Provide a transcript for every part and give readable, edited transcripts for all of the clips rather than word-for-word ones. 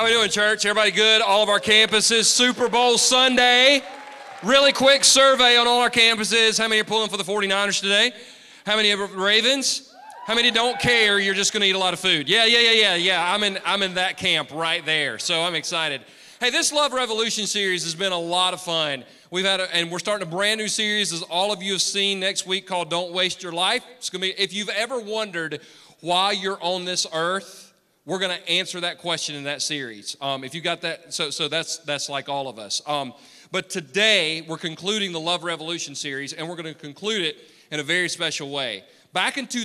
How we doing, church? Everybody good? All of our campuses, Super Bowl Sunday. Really quick survey on all our campuses. How many are pulling for the 49ers today? How many are Ravens? How many don't care? You're just going to eat a lot of food. Yeah. I'm in that camp right there. So I'm excited. Hey, this Love Revolution series has been a lot of fun. And we're starting a brand new series, as all of you have seen, next week, called Don't Waste Your Life. It's going to be, if you've ever wondered why you're on this earth, we're going to answer that question in that series. If you got that, so that's like all of us. But today, we're concluding the Love Revolution series, and we're going to conclude it in a very special way. Back in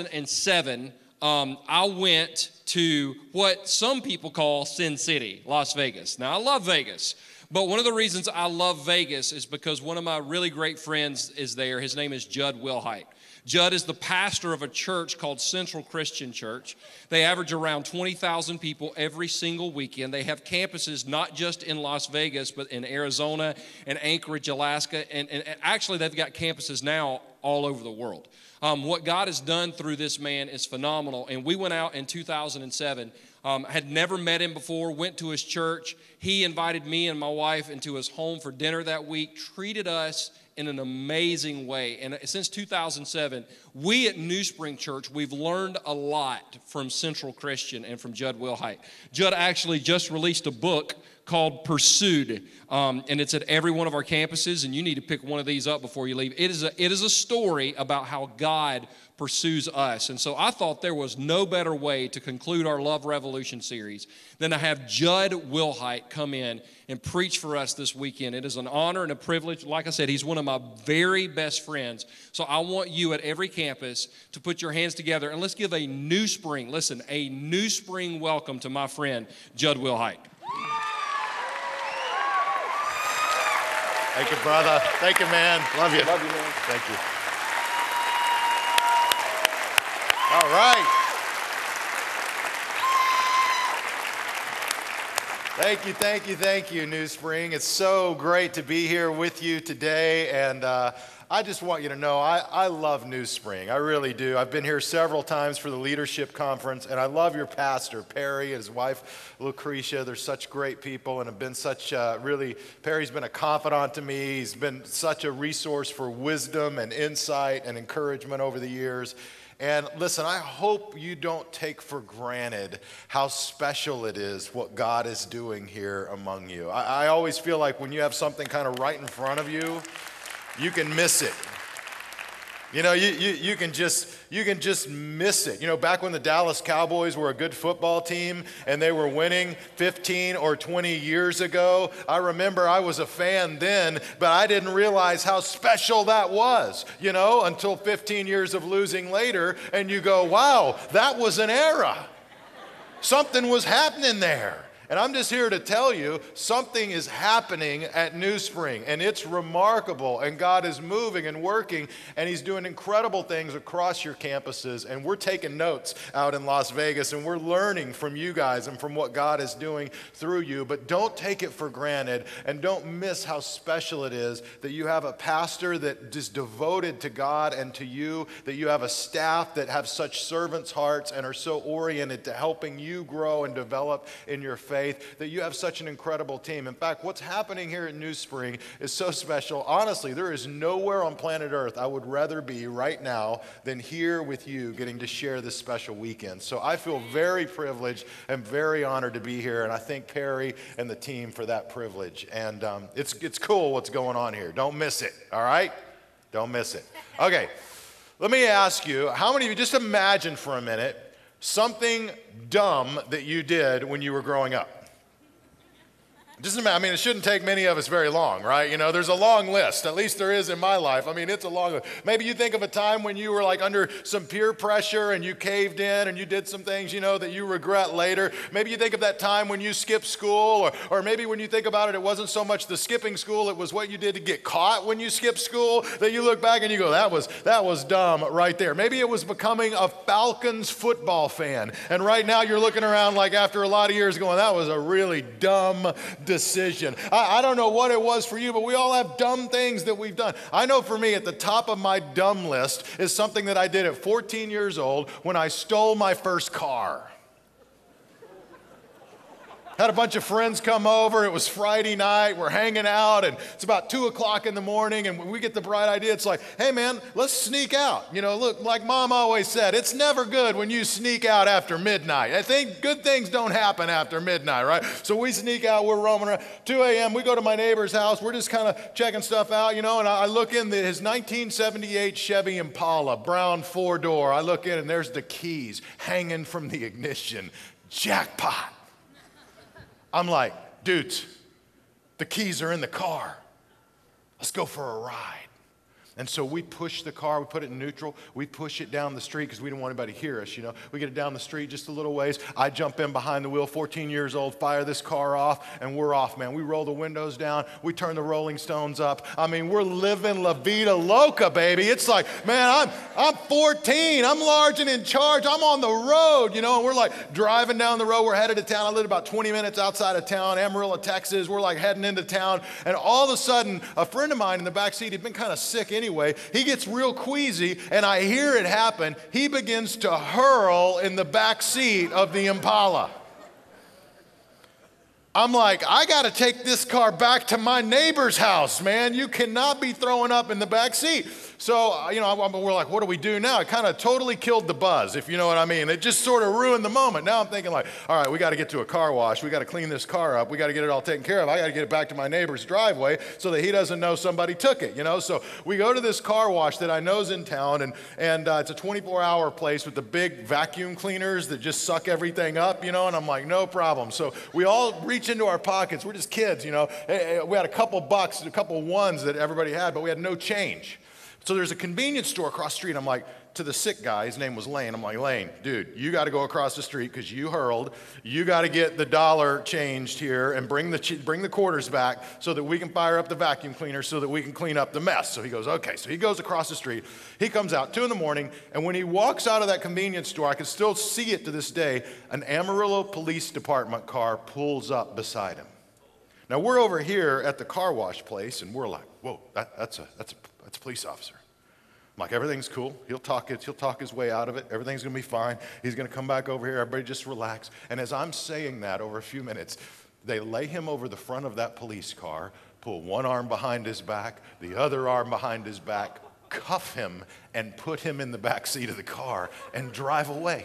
2007, I went to what some people call Sin City, Las Vegas. Now, I love Vegas, but one of the reasons I love Vegas is because one of my really great friends is there. His name is Jud Wilhite. Jud is the pastor of a church called Central Christian Church. They average around 20,000 people every single weekend. They have campuses not just in Las Vegas, but in Arizona and Anchorage, Alaska. And actually, they've got campuses now all over the world. What God has done through this man is phenomenal. And we went out in 2007, had never met him before, went to his church. He invited me and my wife into his home for dinner that week, treated us in an amazing way. And since 2007, we at NewSpring Church, we've learned a lot from Central Christian and from Jud Wilhite. Jud actually just released a book called Pursued, and it's at every one of our campuses, and you need to pick one of these up before you leave. It is a story about how God pursues us. And so I thought there was no better way to conclude our Love Revolution series than to have Jud Wilhite come in and preach for us this weekend. It is an honor and a privilege. Like I said, he's one of my very best friends. So I want you at every campus to put your hands together, and let's give a NewSpring, listen, a NewSpring welcome to my friend, Jud Wilhite. Thank you, brother. Thank you, man. Love you. Love you, man. Thank you. All right. Thank you, NewSpring. It's so great to be here with you today, and I just want you to know I love NewSpring. I really do. I've been here several times for the leadership conference, and I love your pastor, Perry, and his wife, Lucretia. They're such great people and have been such, Perry's been a confidant to me. He's been such a resource for wisdom and insight and encouragement over the years. And listen, I hope you don't take for granted how special it is what God is doing here among you. I always feel like when you have something kind of right in front of you, you can miss it. You know, you can just miss it. You know, back when the Dallas Cowboys were a good football team and they were winning 15 or 20 years ago, I remember I was a fan then, but I didn't realize how special that was, you know, until 15 years of losing later, and you go, wow, that was an era. Something was happening there. And I'm just here to tell you, something is happening at NewSpring, and it's remarkable, and God is moving and working, and He's doing incredible things across your campuses, and we're taking notes out in Las Vegas, and we're learning from you guys and from what God is doing through you. But don't take it for granted, and don't miss how special it is that you have a pastor that is devoted to God and to you, that you have a staff that have such servants' hearts and are so oriented to helping you grow and develop in your faith, that you have such an incredible team. In fact, what's happening here at NewSpring is so special. Honestly, there is nowhere on planet Earth I would rather be right now than here with you getting to share this special weekend. So I feel very privileged and very honored to be here, and I thank Perry and the team for that privilege. And it's cool what's going on here. Don't miss it, all right? Don't miss it. Okay, let me ask you, how many of you, just imagine for a minute, something dumb that you did when you were growing up. Just imagine, I mean, it shouldn't take many of us very long, right? You know, there's a long list. At least there is in my life. I mean, it's a long list. Maybe you think of a time when you were like under some peer pressure and you caved in and you did some things, you know, that you regret later. Maybe you think of that time when you skipped school, or maybe when you think about it, it wasn't so much the skipping school, it was what you did to get caught when you skipped school, that you look back and you go, that was dumb right there. Maybe it was becoming a Falcons football fan. And right now you're looking around like after a lot of years going, that was a really dumb decision. I don't know what it was for you, but we all have dumb things that we've done. I know for me, at the top of my dumb list is something that I did at 14 years old when I stole my first car. Had a bunch of friends come over. It was Friday night. We're hanging out, and it's about 2 o'clock in the morning, and we get the bright idea. It's like, hey, man, let's sneak out. You know, look, like Mom always said, it's never good when you sneak out after midnight. I think good things don't happen after midnight, right? So we sneak out. We're roaming around. 2 a.m., we go to my neighbor's house. We're just kind of checking stuff out, you know, and I look in his 1978 Chevy Impala, brown four-door. I look in, and there's the keys hanging from the ignition. Jackpot. I'm like, dudes, the keys are in the car. Let's go for a ride. And so we push the car, we put it in neutral, we push it down the street because we didn't want anybody to hear us, you know. We get it down the street just a little ways. I jump in behind the wheel, 14 years old, fire this car off, and we're off, man. We roll the windows down, we turn the Rolling Stones up. I mean, we're living La Vida Loca, baby. It's like, man, I'm 14, I'm large and in charge, I'm on the road, you know, and we're like driving down the road, we're headed to town. I live about 20 minutes outside of town, Amarillo, Texas. We're like heading into town, and all of a sudden, a friend of mine in the back seat, he'd been kind of sick anyway, he gets real queasy, and I hear it happen. He begins to hurl in the back seat of the Impala. I'm like, I got to take this car back to my neighbor's house, man. You cannot be throwing up in the back seat. So, you know, we're like, what do we do now? It kind of totally killed the buzz, if you know what I mean. It just sort of ruined the moment. Now I'm thinking like, all right, we got to get to a car wash. We got to clean this car up. We got to get it all taken care of. I got to get it back to my neighbor's driveway so that he doesn't know somebody took it, you know. So we go to this car wash that I know's in town, and it's a 24-hour place with the big vacuum cleaners that just suck everything up, you know. And I'm like, no problem. So we all reach into our pockets. We're just kids, you know. We had a couple bucks, a couple ones that everybody had, but we had no change. So there's a convenience store across the street. I'm like, to the sick guy, his name was Lane. I'm like, Lane, dude, you got to go across the street because you hurled. You got to get the dollar changed here and bring the quarters back so that we can fire up the vacuum cleaner so that we can clean up the mess. So he goes, okay. So he goes across the street. He comes out 2 in the morning, and when he walks out of that convenience store, I can still see it to this day, an Amarillo Police Department car pulls up beside him. Now we're over here at the car wash place, and we're like, whoa, that's a police officer. I'm like, everything's cool. He'll talk his way out of it. Everything's going to be fine. He's going to come back over here. Everybody just relax. And as I'm saying that over a few minutes, they lay him over the front of that police car, pull one arm behind his back, the other arm behind his back, cuff him, and put him in the back seat of the car and drive away.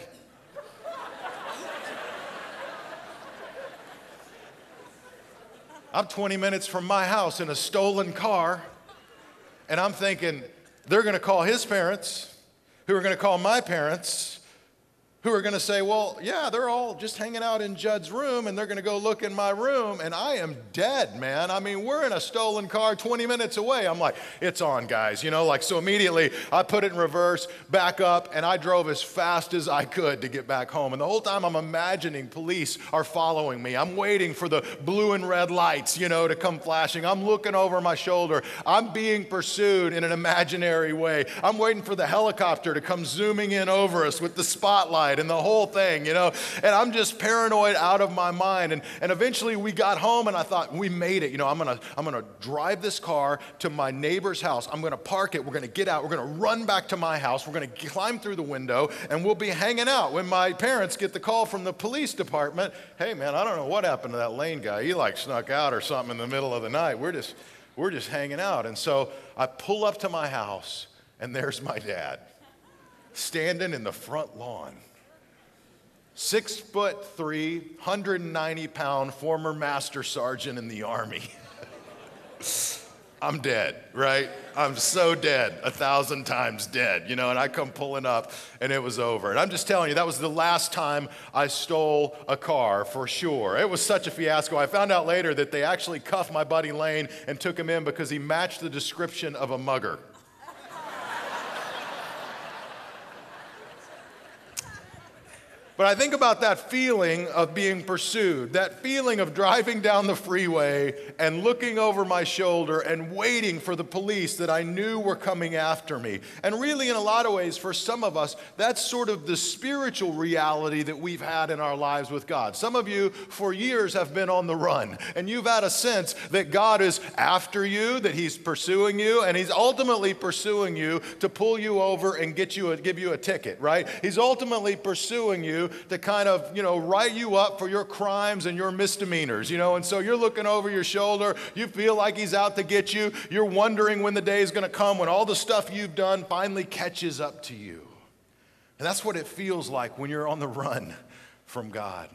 I'm 20 minutes from my house in a stolen car. And I'm thinking, they're going to call his parents, who are going to call my parents, who are going to say, well, yeah, they're all just hanging out in Jud's room, and they're going to go look in my room, and I am dead, man. I mean, we're in a stolen car 20 minutes away. I'm like, it's on, guys, you know, like, so immediately I put it in reverse, back up, and I drove as fast as I could to get back home. And the whole time I'm imagining police are following me. I'm waiting for the blue and red lights, you know, to come flashing. I'm looking over my shoulder. I'm being pursued in an imaginary way. I'm waiting for the helicopter to come zooming in over us with the spotlight and the whole thing, you know, and I'm just paranoid out of my mind. And eventually we got home, and I thought, we made it. You know, I'm gonna drive this car to my neighbor's house. I'm gonna park it. We're gonna get out. We're gonna run back to my house. We're gonna climb through the window, and we'll be hanging out when my parents get the call from the police department. Hey, man, I don't know what happened to that Lane guy. He like snuck out or something in the middle of the night. We're just hanging out. And so I pull up to my house, and there's my dad standing in the front lawn. 6'3", 190-pound former master sergeant in the Army. I'm dead, right? I'm so dead, 1,000 times dead, you know, and I come pulling up, and it was over. And I'm just telling you, that was the last time I stole a car, for sure. It was such a fiasco. I found out later that they actually cuffed my buddy Lane and took him in because he matched the description of a mugger. But I think about that feeling of being pursued, that feeling of driving down the freeway and looking over my shoulder and waiting for the police that I knew were coming after me. And really, in a lot of ways, for some of us, that's sort of the spiritual reality that we've had in our lives with God. Some of you, for years, have been on the run, and you've had a sense that God is after you, that He's pursuing you, and He's ultimately pursuing you to pull you over and give you a ticket, right? He's ultimately pursuing you you to kind of, write you up for your crimes and your misdemeanors, and so you're looking over your shoulder. You feel like he's out to get you. You're wondering when the day is going to come when all the stuff you've done finally catches up to you. And that's what it feels like when you're on the run from God.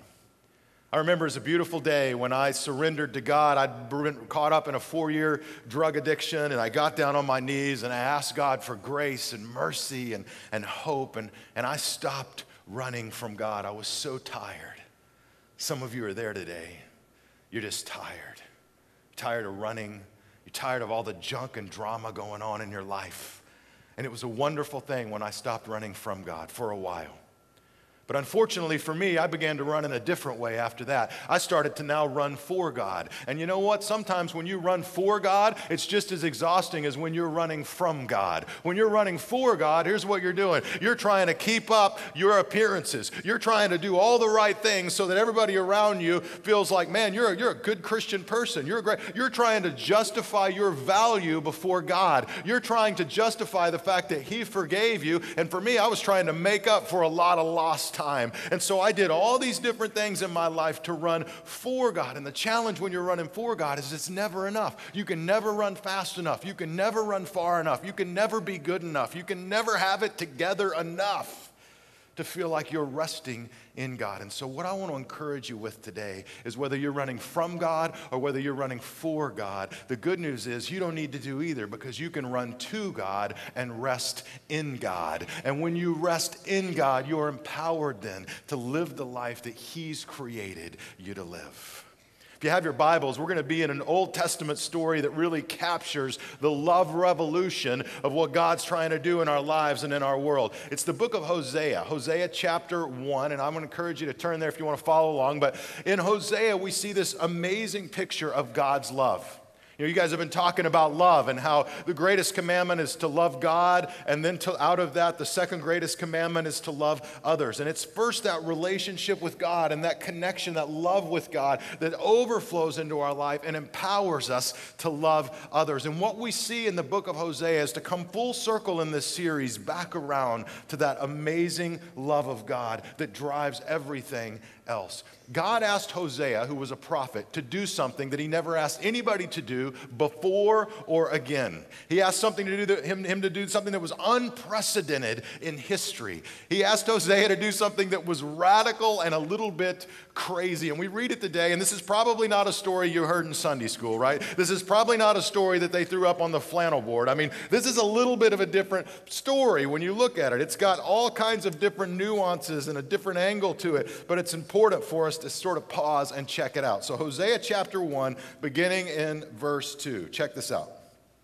I remember it was a beautiful day when I surrendered to God. I'd been caught up in a 4-year drug addiction, and I got down on my knees and I asked God for grace and mercy and hope, and I stopped running from God. I was so tired. Some of you are there today. You're just tired. Tired of running. You're tired of all the junk and drama going on in your life. And it was a wonderful thing when I stopped running from God for a while. But unfortunately for me, I began to run in a different way after that. I started to now run for God. And you know what? Sometimes when you run for God, it's just as exhausting as when you're running from God. When you're running for God, here's what you're doing. You're trying to keep up your appearances. You're trying to do all the right things so that everybody around you feels like, man, you're a good Christian person. You're trying to justify your value before God. You're trying to justify the fact that He forgave you. And for me, I was trying to make up for a lot of lost time. And so I did all these different things in my life to run for God. And the challenge when you're running for God is it's never enough. You can never run fast enough. You can never run far enough. You can never be good enough. You can never have it together enough to feel like you're resting in God. And so what I want to encourage you with today is whether you're running from God or whether you're running for God, the good news is you don't need to do either, because you can run to God and rest in God. And when you rest in God, you're empowered then to live the life that He's created you to live. If you have your Bibles, we're going to be in an Old Testament story that really captures the love revolution of what God's trying to do in our lives and in our world. It's the book of Hosea, Hosea chapter 1, and I'm going to encourage you to turn there if you want to follow along. But in Hosea, we see this amazing picture of God's love. You guys have been talking about love and how the greatest commandment is to love God, and then out of that, the second greatest commandment is to love others. And it's first that relationship with God and that connection, that love with God that overflows into our life and empowers us to love others. And what we see in the book of Hosea is to come full circle in this series back around to that amazing love of God that drives everything else. God asked Hosea, who was a prophet, to do something that He never asked anybody to do before or again. He asked him to do something that was unprecedented in history. He asked Hosea to do something that was radical and a little bit crazy. And we read it today, and this is probably not a story you heard in Sunday school, right? This is probably not a story that they threw up on the flannel board. I mean, this is a little bit of a different story when you look at it. It's got all kinds of different nuances and a different angle to it, but it's important for us to sort of pause and check it out. So Hosea chapter 1, beginning in verse 2. Check this out.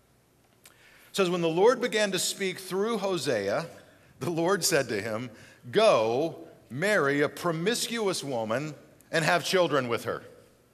It says, when the Lord began to speak through Hosea, the Lord said to him, go, marry a promiscuous woman and have children with her.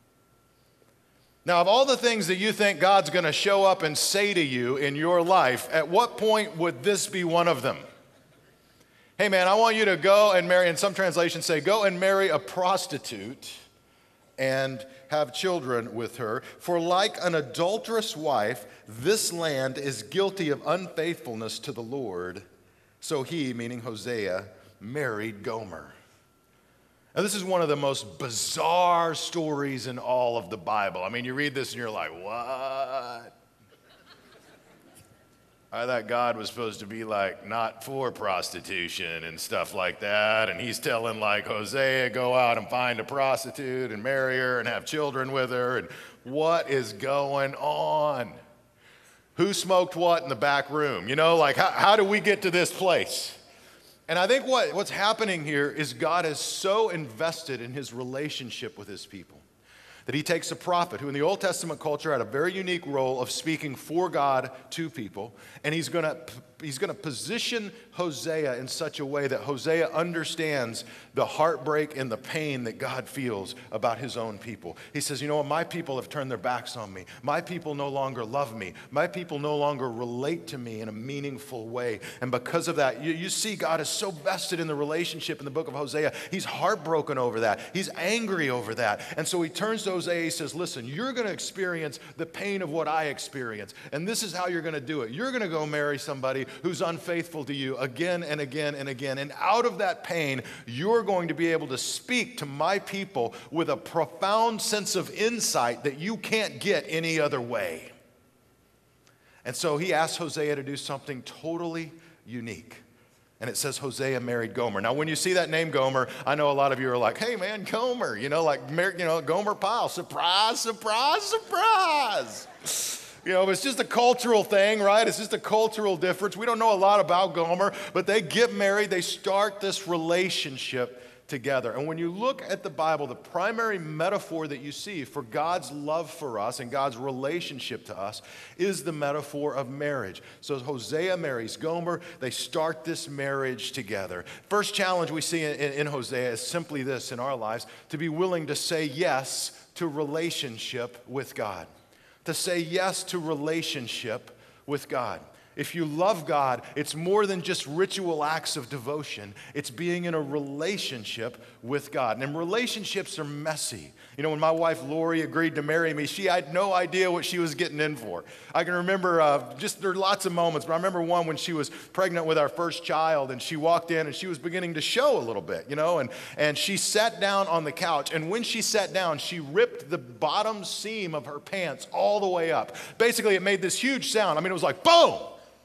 Now, of all the things that you think God's going to show up and say to you in your life, at what point would this be one of them? Hey man, I want you to go and marry, and some translations say, go and marry a prostitute and have children with her. For like an adulterous wife, this land is guilty of unfaithfulness to the Lord. So he, meaning Hosea, married Gomer. Now this is one of the most bizarre stories in all of the Bible. I mean, you read this and you're like, what? I thought God was supposed to be like not for prostitution and stuff like that. And He's telling like Hosea, go out and find a prostitute and marry her and have children with her. And what is going on? Who smoked what in the back room? Like how do we get to this place? And I think what's happening here is God is so invested in His relationship with His people that He takes a prophet who in the Old Testament culture had a very unique role of speaking for God to people, and he's going to position Hosea in such a way that Hosea understands the heartbreak and the pain that God feels about His own people. He says, you know what, my people have turned their backs on me. My people no longer love me. My people no longer relate to me in a meaningful way. And because of that, you see God is so vested in the relationship in the book of Hosea. He's heartbroken over that. He's angry over that. And so he turns to Hosea, he says, listen, you're going to experience the pain of what I experience. And this is how you're going to do it. You're going to go marry somebody who's unfaithful to you again and again and again. And out of that pain, you're going to be able to speak to my people with a profound sense of insight that you can't get any other way. And so he asked Hosea to do something totally unique. And it says Hosea married Gomer. Now, when you see that name Gomer, I know a lot of you are like, hey, man, Gomer, Gomer Pyle, surprise, surprise, surprise. It's just a cultural thing, right? It's just a cultural difference. We don't know a lot about Gomer, but they get married. They start this relationship together. And when you look at the Bible, the primary metaphor that you see for God's love for us and God's relationship to us is the metaphor of marriage. So Hosea marries Gomer. They start this marriage together. First challenge we see in Hosea is simply this in our lives, to be willing to say yes to relationship with God. To say yes to relationship with God. If you love God, it's more than just ritual acts of devotion. It's being in a relationship with God. And relationships are messy. When my wife Lori agreed to marry me, she had no idea what she was getting in for. I can remember, there are lots of moments, but I remember one when she was pregnant with our first child, and she walked in and she was beginning to show a little bit, and she sat down on the couch, and when she sat down, she ripped the bottom seam of her pants all the way up. Basically, it made this huge sound. It was like, boom!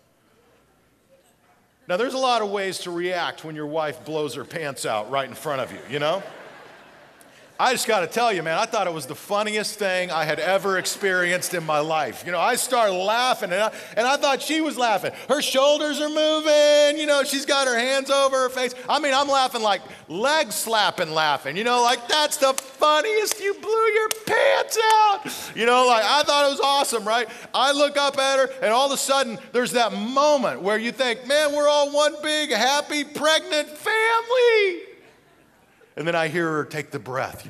Now, there's a lot of ways to react when your wife blows her pants out right in front of you, I just got to tell you, man, I thought it was the funniest thing I had ever experienced in my life. I started laughing, and I thought she was laughing. Her shoulders are moving, she's got her hands over her face. I'm laughing like leg slapping laughing, like that's the funniest, you blew your pants out. I thought it was awesome, right? I look up at her, and all of a sudden, there's that moment where you think, man, we're all one big, happy, pregnant family. And then I hear her take the breath,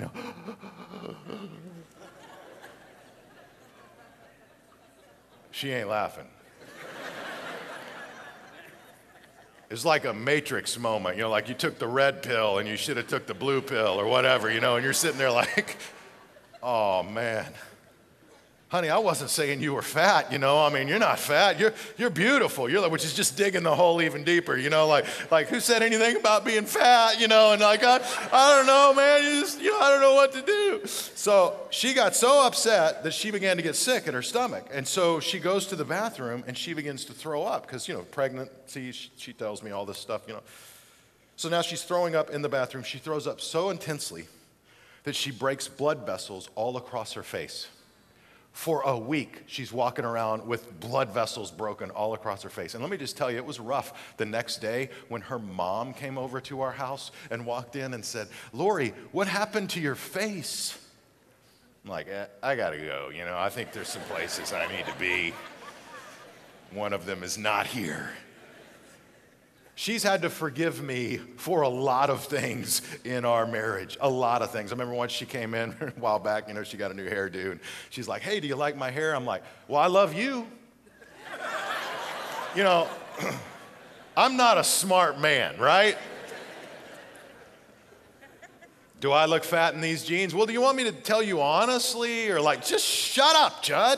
She ain't laughing. It's like a Matrix moment, like you took the red pill and you should have took the blue pill or whatever, and you're sitting there like, oh, man. Honey, I wasn't saying you were fat, you're not fat. You're beautiful, which is just digging the hole even deeper, like who said anything about being fat, and like, I don't know, man, I don't know what to do. So she got so upset that she began to get sick in her stomach. And so she goes to the bathroom and she begins to throw up because, pregnancy, she tells me all this stuff, So now she's throwing up in the bathroom. She throws up so intensely that she breaks blood vessels all across her face. For a week, she's walking around with blood vessels broken all across her face. And let me just tell you, it was rough the next day when her mom came over to our house and walked in and said, Lori, what happened to your face? I'm like, I gotta go, I think there's some places I need to be. One of them is not here. She's had to forgive me for a lot of things in our marriage, a lot of things. I remember once she came in a while back, she got a new hairdo, and she's like, hey, do you like my hair? I'm like, well, I love you. I'm not a smart man, right? Do I look fat in these jeans? Well, do you want me to tell you honestly, or like, just shut up, Jud?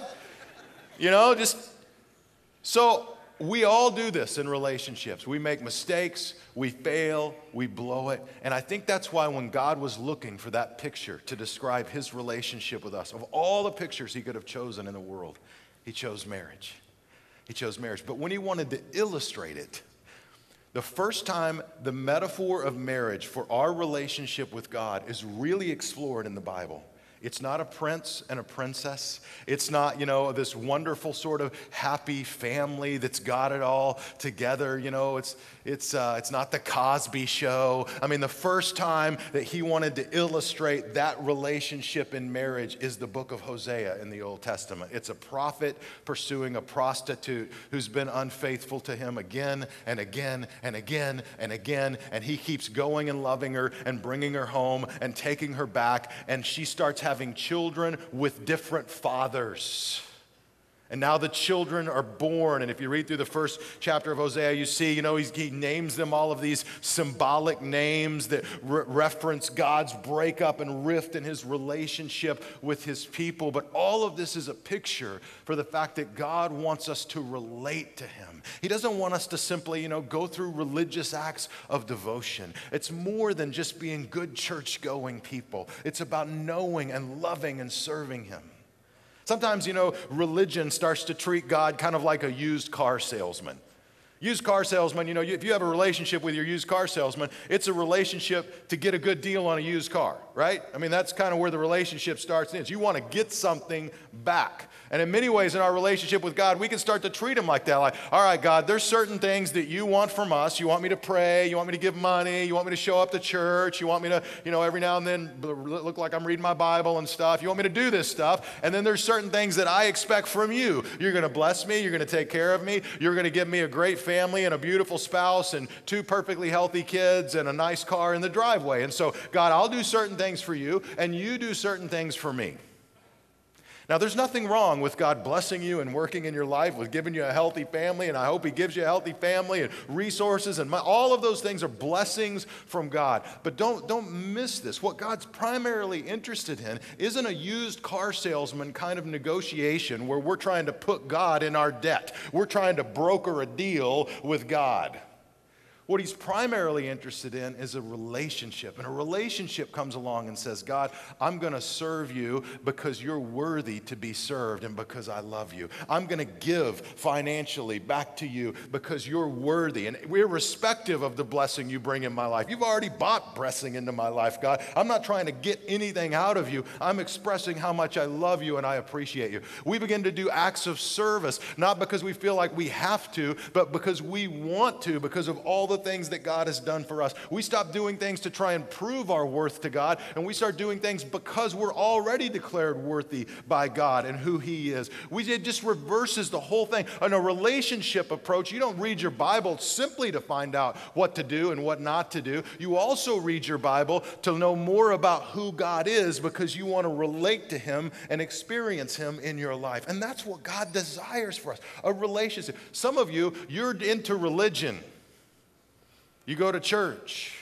So we all do this in relationships. We make mistakes, we fail, we blow it. And I think that's why when God was looking for that picture to describe his relationship with us, of all the pictures he could have chosen in the world, he chose marriage. He chose marriage. But when he wanted to illustrate it, the first time the metaphor of marriage for our relationship with God is really explored in the Bible, it's not a prince and a princess. It's not, this wonderful sort of happy family that's got it all together. It's not the Cosby Show. The first time that he wanted to illustrate that relationship in marriage is the book of Hosea in the Old Testament. It's a prophet pursuing a prostitute who's been unfaithful to him again and again and again and again. And he keeps going and loving her and bringing her home and taking her back. And she starts having children with different fathers. And now the children are born. And if you read through the first chapter of Hosea, you see, he names them all of these symbolic names that reference God's breakup and rift in his relationship with his people. But all of this is a picture for the fact that God wants us to relate to him. He doesn't want us to simply, go through religious acts of devotion. It's more than just being good church-going people. It's about knowing and loving and serving him. Sometimes, religion starts to treat God kind of like a used car salesman. Used car salesman, if you have a relationship with your used car salesman, it's a relationship to get a good deal on a used car, right? I mean, that's kind of where the relationship starts and ends. You want to get something back. And in many ways in our relationship with God, we can start to treat him like that. Like, all right, God, there's certain things that you want from us. You want me to pray. You want me to give money. You want me to show up to church. You want me to, every now and then look like I'm reading my Bible and stuff. You want me to do this stuff. And then there's certain things that I expect from you. You're going to bless me. You're going to take care of me. You're going to give me a great family and a beautiful spouse and 2 perfectly healthy kids and a nice car in the driveway. And so, God, I'll do certain things for you and you do certain things for me. Now, there's nothing wrong with God blessing you and working in your life, with giving you a healthy family, and I hope he gives you a healthy family and resources, and all of those things are blessings from God. But don't miss this. What God's primarily interested in isn't a used car salesman kind of negotiation where we're trying to put God in our debt. We're trying to broker a deal with God. What he's primarily interested in is a relationship. And a relationship comes along and says, God, I'm going to serve you because you're worthy to be served and because I love you. I'm going to give financially back to you because you're worthy. And irrespective of the blessing you bring in my life, you've already bought blessing into my life, God. I'm not trying to get anything out of you. I'm expressing how much I love you and I appreciate you. We begin to do acts of service, not because we feel like we have to, but because we want to, because of all the things that God has done for us. We stop doing things to try and prove our worth to God, and we start doing things because we're already declared worthy by God and who he is. It just reverses the whole thing. In a relationship approach, you don't read your Bible simply to find out what to do and what not to do. You also read your Bible to know more about who God is because you want to relate to him and experience him in your life. And that's what God desires for us, a relationship. Some of you, you're into religion. You go to church,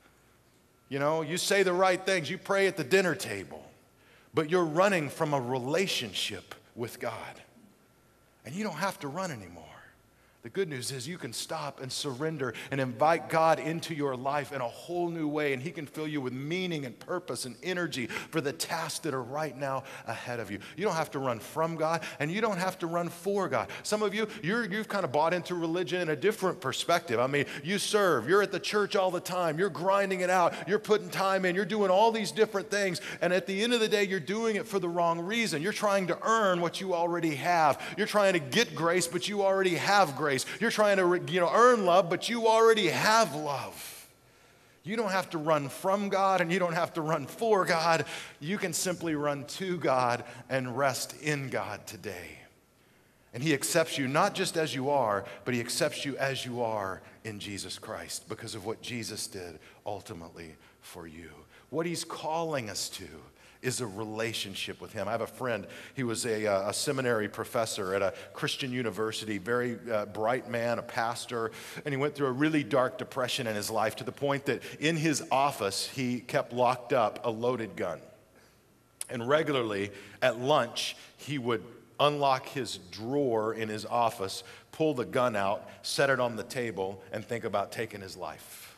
you say the right things, you pray at the dinner table, but you're running from a relationship with God. And you don't have to run anymore. The good news is you can stop and surrender and invite God into your life in a whole new way, and he can fill you with meaning and purpose and energy for the tasks that are right now ahead of you. You don't have to run from God, and you don't have to run for God. Some of you, you've kind of bought into religion in a different perspective. I mean, you serve, you're at the church all the time, you're grinding it out, you're putting time in, you're doing all these different things, and at the end of the day, you're doing it for the wrong reason. You're trying to earn what you already have. You're trying to get grace, but you already have grace. You're trying to earn love, but you already have love. You don't have to run from God and you don't have to run for God. You can simply run to God and rest in God today. And he accepts you not just as you are, but he accepts you as you are in Jesus Christ because of what Jesus did ultimately for you. What he's calling us to is a relationship with him. I have a friend, he was a seminary professor at a Christian university, very bright man, a pastor, and he went through a really dark depression in his life to the point that in his office, he kept locked up a loaded gun. And regularly at lunch, he would unlock his drawer in his office, pull the gun out, set it on the table, and think about taking his life.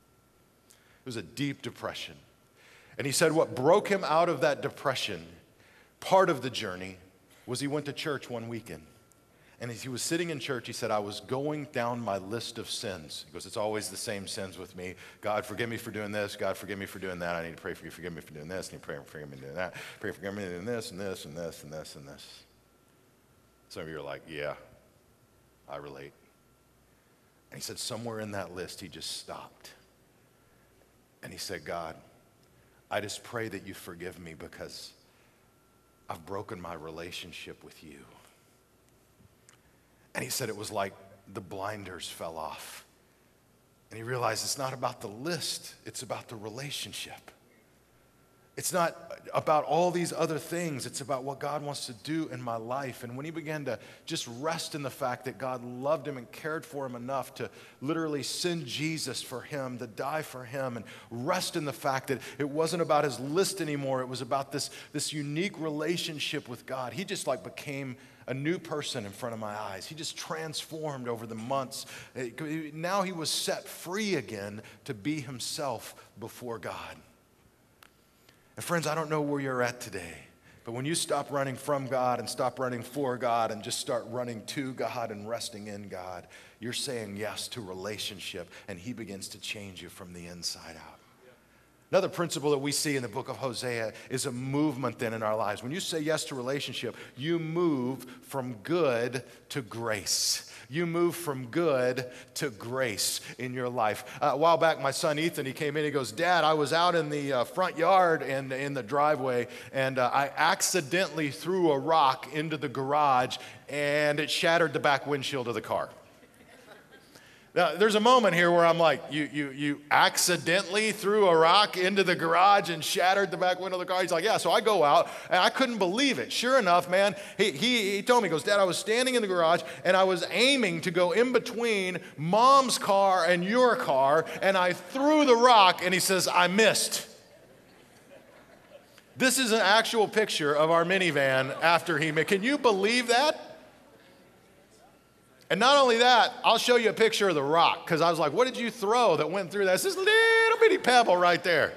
It was a deep depression. And he said what broke him out of that depression, part of the journey, was he went to church one weekend. And as he was sitting in church, he said, I was going down my list of sins. He goes, it's always the same sins with me. God, forgive me for doing this. God, forgive me for doing that. I need to pray for you. Forgive me for doing this. I need to pray for me for doing that. Pray for me for doing this and this and this and this and this. Some of you are like, yeah, I relate. And he said somewhere in that list, he just stopped. And he said, God, I just pray that you forgive me because I've broken my relationship with you. And he said it was like the blinders fell off. And he realized it's not about the list, it's about the relationship. It's not about all these other things. It's about what God wants to do in my life. And when he began to just rest in the fact that God loved him and cared for him enough to literally send Jesus for him, to die for him, and rest in the fact that it wasn't about his list anymore. It was about this unique relationship with God. He just like became a new person in front of my eyes. He just transformed over the months. Now he was set free again to be himself before God. And friends, I don't know where you're at today, but when you stop running from God and stop running for God and just start running to God and resting in God, you're saying yes to relationship, and he begins to change you from the inside out. Another principle that we see in the book of Hosea is a movement then in our lives. When you say yes to relationship, you move from good to grace. You move from good to grace in your life. A while back, my son Ethan, he came in, he goes, "Dad, I was out in the front yard and in the driveway, and I accidentally threw a rock into the garage, and it shattered the back windshield of the car." Now, there's a moment here where I'm like, you accidentally threw a rock into the garage and shattered the back window of the car? He's like, yeah. So I go out, and I couldn't believe it. Sure enough, man, he told me, he goes, "Dad, I was standing in the garage, and I was aiming to go in between Mom's car and your car, and I threw the rock," and he says, "I missed." This is an actual picture of our minivan after he missed. Can you believe that? And not only that, I'll show you a picture of the rock, because I was like, what did you throw that went through that? It's this little bitty pebble right there.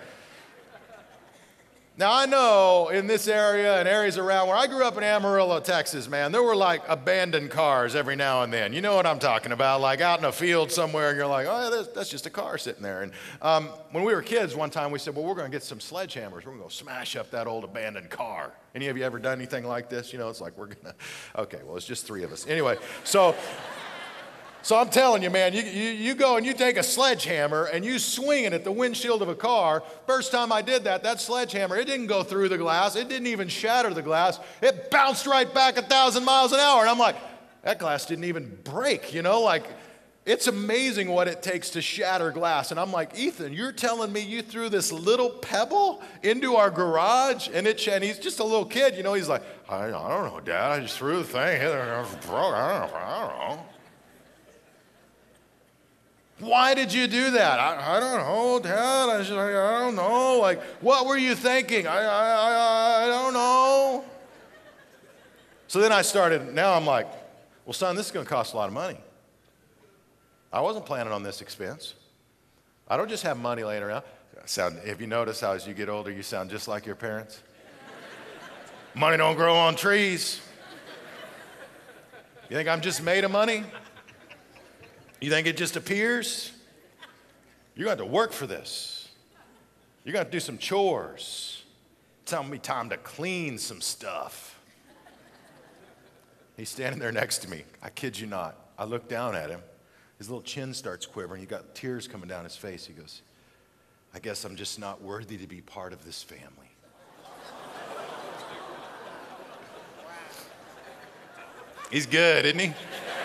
Now, I know in this area and areas around where I grew up in Amarillo, Texas, man, there were like abandoned cars every now and then. You know what I'm talking about? Like out in a field somewhere, and you're like, oh, yeah, that's just a car sitting there. And when we were kids, one time we said, well, we're going to get some sledgehammers. We're going to go smash up that old abandoned car. Any of you ever done anything like this? You know, it's like we're going to, okay, well, it's just 3 of us. Anyway, so I'm telling you, man, you go and you take a sledgehammer and you swing it at the windshield of a car. First time I did that sledgehammer, it didn't go through the glass. It didn't even shatter the glass. It bounced right back 1,000 miles an hour. And I'm like, that glass didn't even break, you know? Like, it's amazing what it takes to shatter glass. And I'm like, Ethan, you're telling me you threw this little pebble into our garage? And he's just a little kid, you know? He's like, I don't know, Dad. I just threw the thing. It broke. I don't know. Why did you do that? I don't know, Dad. I don't know. Like, what were you thinking? I don't know. So then now I'm like, well, son, this is going to cost a lot of money. I wasn't planning on this expense. I don't just have money laying around. Have you noticed how as you get older, you sound just like your parents? Money don't grow on trees. You think I'm just made of money? You think it just appears? You're going to have to work for this. You're going to have to do some chores. It's going to be time to clean some stuff. He's standing there next to me. I kid you not. I look down at him. His little chin starts quivering. He got tears coming down his face. He goes, I guess I'm just not worthy to be part of this family. He's good, isn't he?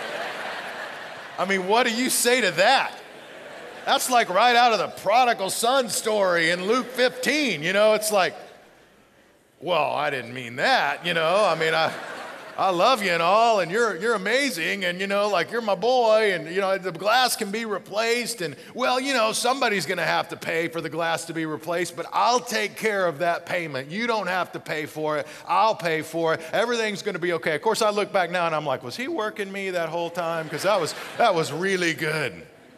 I mean, what do you say to that? That's like right out of the prodigal son story in Luke 15. You know, it's like, well, I didn't mean that, you know. I mean, I love you and all, and you're amazing, and, you know, like, you're my boy, and, you know, the glass can be replaced, and, well, you know, somebody's going to have to pay for the glass to be replaced, but I'll take care of that payment. You don't have to pay for it. I'll pay for it. Everything's going to be okay. Of course, I look back now, and I'm like, was he working me that whole time? Because that was really good.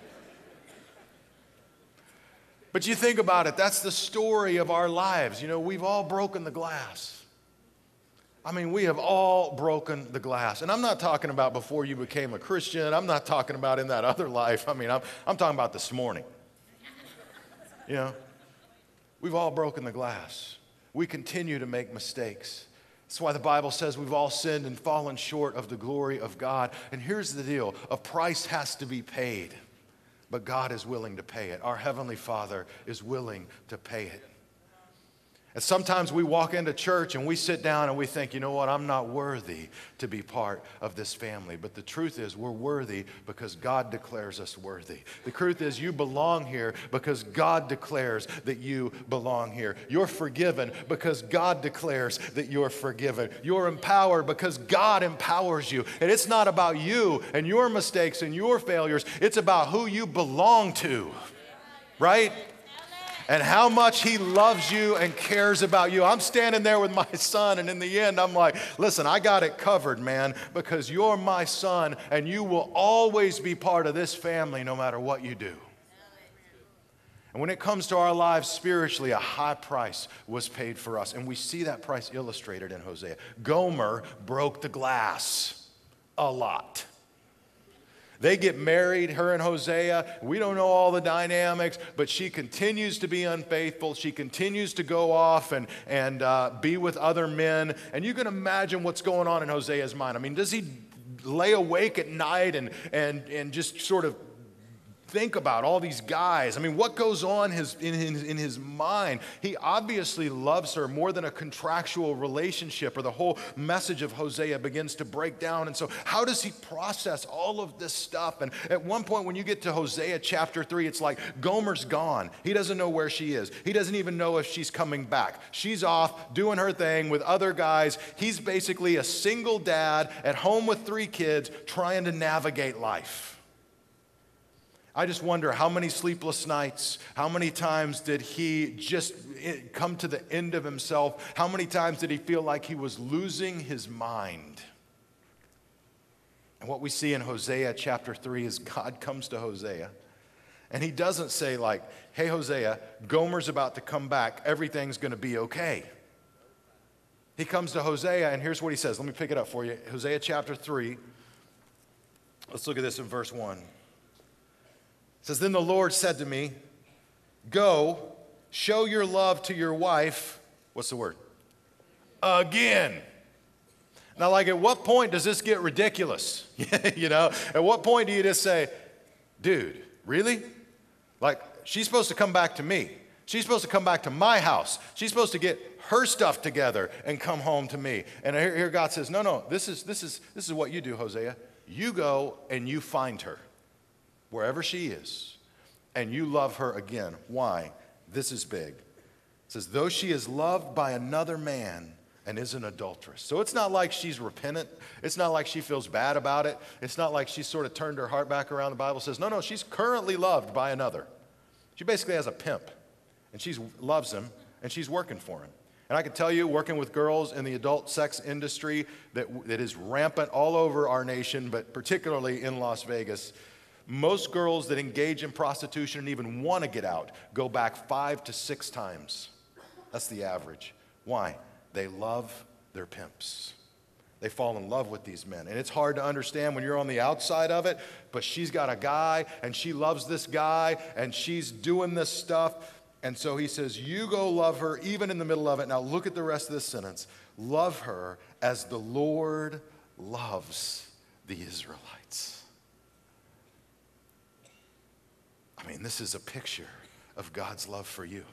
But you think about it, that's the story of our lives. You know, we've all broken the glass. I mean, we have all broken the glass. And I'm not talking about before you became a Christian. I'm not talking about in that other life. I mean, I'm talking about this morning. You know, we've all broken the glass. We continue to make mistakes. That's why the Bible says we've all sinned and fallen short of the glory of God. And here's the deal. A price has to be paid, but God is willing to pay it. Our Heavenly Father is willing to pay it. And sometimes we walk into church and we sit down and we think, you know what, I'm not worthy to be part of this family. But the truth is we're worthy because God declares us worthy. The truth is you belong here because God declares that you belong here. You're forgiven because God declares that you're forgiven. You're empowered because God empowers you. And it's not about you and your mistakes and your failures. It's about who you belong to, right? And how much he loves you and cares about you. I'm standing there with my son, and in the end, I'm like, listen, I got it covered, man, because you're my son, and you will always be part of this family no matter what you do. And when it comes to our lives spiritually, a high price was paid for us, and we see that price illustrated in Hosea. Gomer broke the glass a lot. They get married, her and Hosea. We don't know all the dynamics, but she continues to be unfaithful. She continues to go off and be with other men. And you can imagine what's going on in Hosea's mind. I mean, does he lay awake at night and just sort of think about all these guys? I mean, what goes on in his mind? He obviously loves her more than a contractual relationship, or the whole message of Hosea begins to break down. And so how does he process all of this stuff? And at one point when you get to Hosea chapter 3, it's like Gomer's gone. He doesn't know where she is. He doesn't even know if she's coming back. She's off doing her thing with other guys. He's basically a single dad at home with 3 kids trying to navigate life. I just wonder how many sleepless nights, how many times did he just come to the end of himself? How many times did he feel like he was losing his mind? And what we see in Hosea chapter 3 is God comes to Hosea, and he doesn't say like, hey Hosea, Gomer's about to come back, everything's going to be okay. He comes to Hosea, and here's what he says. Let me pick it up for you. Hosea chapter 3. Let's look at this in verse 1. It says, then the Lord said to me, go, show your love to your wife. What's the word? Again. Now, like, at what point does this get ridiculous? You know, at what point do you just say, dude, really? Like, she's supposed to come back to me. She's supposed to come back to my house. She's supposed to get her stuff together and come home to me. And here God says, no, this is what you do, Hosea. You go and you find her, wherever she is, and you love her again. Why? This is big. It says, though she is loved by another man and is an adulteress. So it's not like she's repentant. It's not like she feels bad about it. It's not like she's sort of turned her heart back around. The Bible says, no, she's currently loved by another. She basically has a pimp, and she loves him, and she's working for him. And I can tell you, working with girls in the adult sex industry that is rampant all over our nation, but particularly in Las Vegas, most girls that engage in prostitution and even want to get out go back 5 to 6 times. That's the average. Why? They love their pimps. They fall in love with these men. And it's hard to understand when you're on the outside of it, but she's got a guy, and she loves this guy, and she's doing this stuff. And so he says, you go love her even in the middle of it. Now look at the rest of this sentence. Love her as the Lord loves the Israelites. I mean, this is a picture of God's love for you.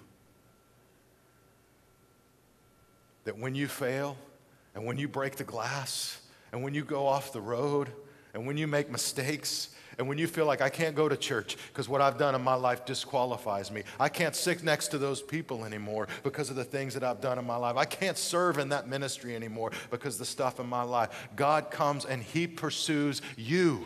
That when you fail, and when you break the glass, and when you go off the road, and when you make mistakes, and when you feel like I can't go to church because what I've done in my life disqualifies me. I can't sit next to those people anymore because of the things that I've done in my life. I can't serve in that ministry anymore because of the stuff in my life. God comes and he pursues you.